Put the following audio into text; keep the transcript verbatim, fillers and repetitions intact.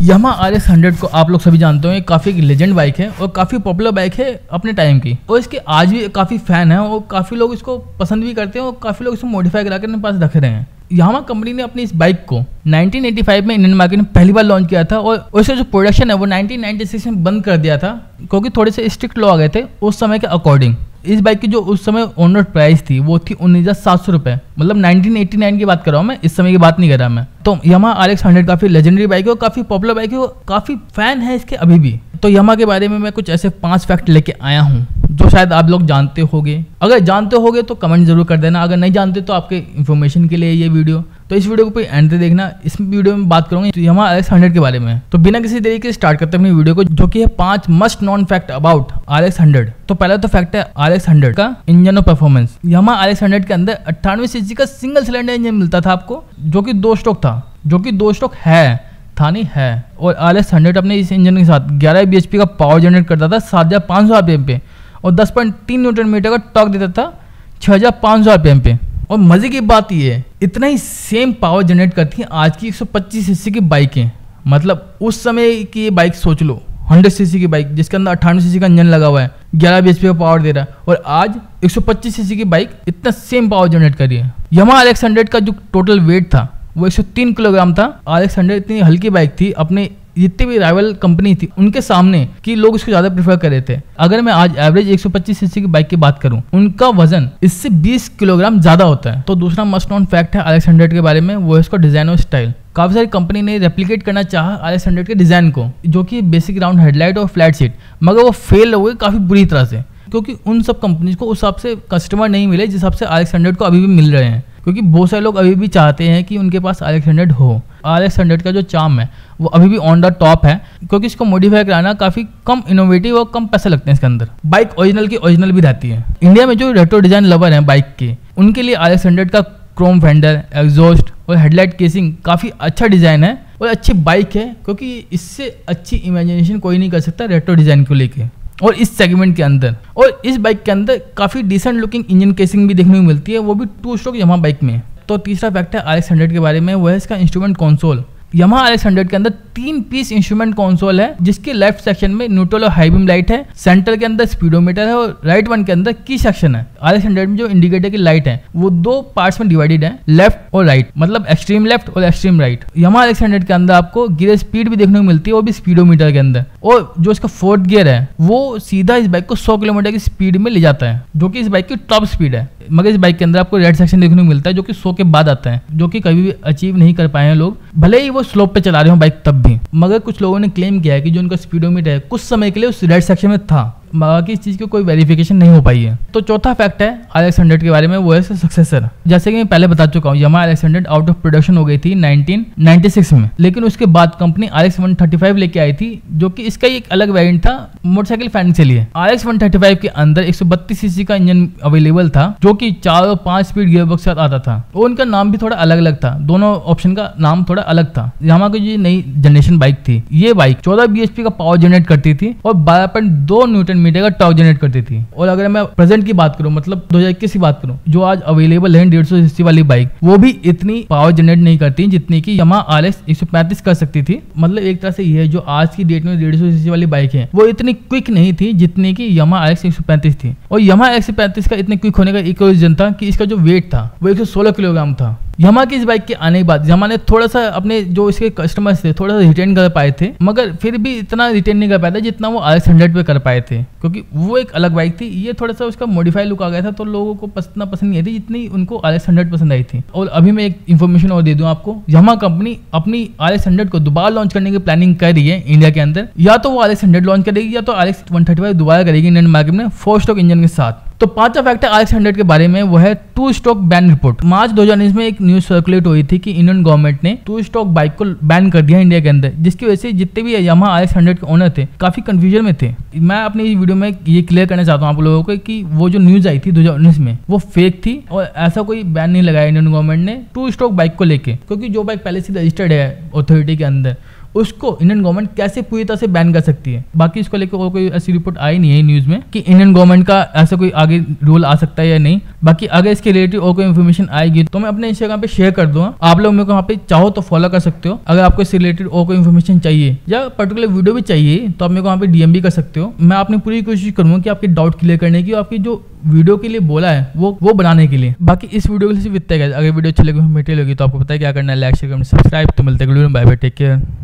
Yamaha R X hundred को आप लोग सभी जानते हो, काफ़ी एक लेजेंड बाइक है और काफ़ी पॉपुलर बाइक है अपने टाइम की, और इसके आज भी काफ़ी फैन है और काफ़ी लोग इसको पसंद भी करते हैं और काफ़ी लोग इसको मॉडिफाई करा कर अपने पास रख रहे हैं। यामाहा कंपनी ने अपनी इस बाइक को नाइनटीन एटी फाइव में इंडियन मार्केट में पहली बार लॉन्च किया था और उसका जो प्रोडक्शन है वो नाइनटीन नाइंटी सिक्स में बंद कर दिया था, क्योंकि थोड़े से स्ट्रिक्ट लॉ आ गए थे उस समय के अकॉर्डिंग। इस बाइक की जो उस समय ऑनर प्राइस थी वो थी उन्नीस हजार सात सौ रुपये, मतलब नाइनटीन एटी नाइन की बात कर रहा हूँ मैं, इस समय की बात नहीं कर रहा मैं। तो यामाहा आर एक्स हंड्रेड काफ़ी लेजेंडरी बाइक है और काफ़ी पॉपुलर बाइक है और काफ़ी फैन है इसके अभी भी। तो यामाहा के बारे में मैं कुछ ऐसे पांच फैक्ट लेके आया हूँ जो शायद आप लोग जानते होगे। अगर जानते होगे तो कमेंट जरूर कर देना, अगर नहीं जानते तो आपके इन्फॉर्मेशन के लिए ये वीडियो। तो इस वीडियो को कोई एंड तक देखना, इस वीडियो में बात करूंगा तो यामाहा आर एक्स हंड्रेड के बारे में। तो बिना किसी देरी के स्टार्ट करते हैं अपनी वीडियो को, जो कि है पांच must known fact about R X hundred. तो पहला तो फैक्ट है आर एक्स हंड्रेड का इंजन और performance. Yamaha R X hundred के अंदर अट्ठानवे सीसी का सिंगल सिलेंडर इंजन मिलता था आपको, जो कि दो स्ट्रोक था, जो कि दो स्ट्रोक है था नहीं है। और आर एक्स हंड्रेड अपने इस इंजन के साथ ग्यारह बी एच पी का पावर जनरेट करता था सात हजार पाँच सौ आरपीएम पे, और दस पॉइंट तीन न्यूटन मीटर का टॉर्क देता था छह हजार पाँच सौ आरपीएम पे। और मजे की बात ये है, इतना ही सेम पावर जनरेट करती हैं आज की एक सौ पच्चीस सीसी की बाइकें। मतलब उस समय की ये बाइक सोच लो, हंड्रेड सीसी की बाइक जिसके अंदर अट्ठानवे सीसी का इंजन लगा हुआ है, ग्यारह बी एच पी का पावर दे रहा है, और आज एक सौ पच्चीस सीसी की बाइक इतना सेम पावर जनरेट कर रही है। यामाहा आर एक्स हंड्रेड का जो टोटल वेट था वो एक सौ तीन किलोग्राम था। आर एक्स हंड्रेड इतनी हल्की बाइक थी, अपने जितनी भी राइवल कंपनी थी उनके सामने कि लोग इसको ज्यादा प्रेफर कर रहे थे। अगर मैं आज एवरेज एक सौ पच्चीस सीसी की बाइक की बात करूं, उनका वजन इससे बीस किलोग्राम ज्यादा होता है। तो दूसरा मस्ट नॉन फैक्ट है आर एक्स हंड्रेड के बारे में, वो है इसका डिजाइन और स्टाइल। काफी सारी कंपनी ने रेप्लिकेट करना चाहा आर एक्स हंड्रेड के डिजाइन को, जो कि बेसिक राउंड हेडलाइट और फ्लैट सीट, मगर वो फेल हो गए काफी बुरी तरह से, क्योंकि उन सब कंपनीज को उस हिसाब से कस्टमर नहीं मिले जिस हिसाब से आर एक्स हंड्रेड को अभी भी मिल रहे हैं। क्योंकि बहुत सारे लोग अभी भी चाहते हैं कि उनके पास आर एक्स हंड्रेड हो। आर एक्स हंड्रेड का जो चार्म है वो अभी भी ऑन द टॉप है, क्योंकि इसको मॉडिफाई कराना काफी कम इनोवेटिव और कम पैसे लगते हैं इसके अंदर। बाइक ओरिजिनल की ओरिजिनल भी रहती है। इंडिया में जो रेट्रो डिजाइन लवर हैं बाइक के, उनके लिए आर एक्स हंड्रेड का क्रोम फेंडर, एग्जॉस्ट और हेडलाइट केसिंग काफी अच्छा डिजाइन है और अच्छी बाइक है, क्योंकि इससे अच्छी इमेजिनेशन कोई नहीं कर सकता रेट्रो डिजाइन को लेके और इस सेगमेंट के अंदर। और इस बाइक के अंदर काफ़ी डिसेंट लुकिंग इंजन केसिंग भी देखने को मिलती है, वो भी टू स्ट्रोक यामाहा बाइक में। तो तीसरा फैक्ट है आर एक्स हंड्रेड के बारे में, वो है इसका instrument console. Yamaha R X hundred के अंदर तीन पीस इंस्ट्रूमेंट कंसोल है, जिसके लेफ्ट सेक्शन में न्यूट्रल और हाई बीम लाइट है, सेंटर के अंदर स्पीडोमीटर है और राइट वन के अंदर की सेक्शन है। आर एक्स हंड्रेड में जो इंडिकेटर की लाइट है वो दो पार्ट्स में डिवाइडेड है, लेफ्ट और राइट, मतलब एक्सट्रीम लेफ्ट और extreme right. Yamaha R X hundred के अंदर आपको गियर स्पीड भी देखने को मिलती है, वो भी स्पीडोमीटर के अंदर। और जो इसका फोर्थ गियर है वो सीधा इस बाइक को सौ किलोमीटर की स्पीड में ले जाता है, जो कि इस बाइक की टॉप स्पीड है। मगर इस बाइक के अंदर आपको रेड सेक्शन देखने को मिलता है, जो कि सौ के बाद आता है, जो कि कभी भी अचीव नहीं कर पाए हैं लोग, भले ही वो स्लोप पे चला रहे हो बाइक तब भी। मगर कुछ लोगों ने क्लेम किया है कि जो उनका स्पीडोमीटर है कुछ समय के लिए उस रेड सेक्शन में था, बाकी इस चीज की कोई वेरिफिकेशन नहीं हो पाई है। तो चौथा फैक्ट है आर एक्स हंड्रेड के बारे में, वो है सक्सेसर। जैसे कि मैं पहले बता चुका हूँ, Yamaha R X hundred out of production हो गई थी नाइनटीन नाइंटी सिक्स में, लेकिन उसके बाद company R X one thirty five लेके आई थी, जो कि इसका एक अलग वेरिएंट था मोटरसाइकिल फैन के लिए। R X one thirty five के अंदर एक सौ बत्तीस सीसी का इंजन अवेलेबल था, जो कि चार और पांच स्पीड गियरबॉक्स के साथ आता था, और उनका नाम भी थोड़ा अलग अलग था, दोनों ऑप्शन का नाम थोड़ा अलग था। यामाहा की जो नई जनरेशन बाइक थी, ये बाइक चौदह बी एच पी का पावर जनरेट करती थी और बारह पॉइंट दो न्यूटन मीटर का टॉर्क जनरेट करती थी। और अगर मैं प्रेजेंट की बात करूं, मतलब दो हजार इक्कीस की बात करूं, जो आज अवेलेबल है डेढ़ सौ सीसी वाली बाइक, वो भी इतनी पावर जनरेट नहीं करती जितनी कि यामाहा आर एक्स एक सौ पैंतीस कर सकती थी। मतलब एक तरह से ये है, जो आज की डेट में डेढ़ सौ सीसी वाली बाइक है वो इतनी क्विक नहीं थी जितनी कि यामाहा आर एक्स एक सौ पैंतीस थी। और यामाहा एक सौ पैंतीस का इतने क्विक होने का एक रीजन था कि इसका जो वेट था वो एक सौ सोलह किलोग्राम था। यामाहा की इस बाइक के आने के बाद यामाहा ने थोड़ा सा अपने जो इसके कस्टमर्स थे थोड़ा सा रिटेन कर पाए थे, मगर फिर भी इतना रिटेन नहीं कर पाए थे जितना वो आर एक्स हंड्रेड पे कर पाए थे, क्योंकि वो एक अलग बाइक थी। ये थोड़ा सा उसका मॉडिफाई लुक आ गया था, तो लोगों को इतना पसंद नहीं आई थी जितनी उनको आर एक्स हंड्रेड पसंद आई थी। और अभी मैं एक इन्फॉर्मेशन और दे दूं आपको, यामाहा कंपनी अपनी आर एक्स हंड्रेड को दोबारा लॉन्च करने की प्लानिंग कर रही है इंडिया के अंदर। या तो वो आर एक्स हंड्रेड लॉन्च करेगी या तो R X one thirty five दोबारा करेगी इंडियन मार्केट में फोर स्ट्रोक इंजन के साथ। तो पांचवा फैक्ट है आर एक्स हंड्रेड के बारे में, वो है टू स्ट्रोक बैन रिपोर्ट। मार्च दो हजार उन्नीस में एक न्यूज सर्कुलेट हुई थी कि इंडियन गवर्नमेंट ने टू स्ट्रोक बाइक को बैन कर दिया इंडिया के अंदर, जिसकी वजह से जितने भी यामाहा आर एक्स हंड्रेड के ओनर थे काफी कंफ्यूजन में थे। मैं अपनी इस वीडियो में ये क्लियर करना चाहता हूँ आप लोगों को कि वो जो न्यूज आई थी दो हजार उन्नीस में वो फेक थी और ऐसा कोई बैन नहीं लगाया इंडियन गवर्नमेंट ने टू स्ट्रोक बाइक को लेके, क्योंकि जो बाइक पहले से रजिस्टर्ड है अथॉरिटी के अंदर उसको इंडियन गवर्नमेंट कैसे पूरी तरह से बैन कर सकती है। बाकी इसको लेकर और कोई ऐसी रिपोर्ट आई नहीं है न्यूज़ में कि इंडियन गवर्नमेंट का ऐसा कोई आगे रूल आ सकता है या नहीं। बाकी अगर इसके रिलेटेड और कोई इन्फॉर्मेशन आएगी तो मैं अपने इंस्टाग्राम पे शेयर कर दूंगा, आप लोग मेरे को वहाँ पे चाहो तो फॉलो कर सकते हो। अगर आपको इससे रिलेटेड और कोई इन्फॉर्मेशन चाहिए या पर्टिकुलर वीडियो भी चाहिए तो आप मेरे को वहाँ पे डीएम भी कर सकते हो। मैं अपनी पूरी कोशिश करूँगा कि आपके डाउट क्लियर करने की, आपकी जो वीडियो के लिए बोला है वो वो बनाने के लिए। बाकी इस वीडियो के लिए सिर्फ इतना है। अगर वीडियो अच्छी लगी, मेटेरियल होगी तो आपको पता है क्या करना है, लाइक शेयर करना, सब्सक्राइब। तो मिलते हैं, बाय बाय, टेक केयर।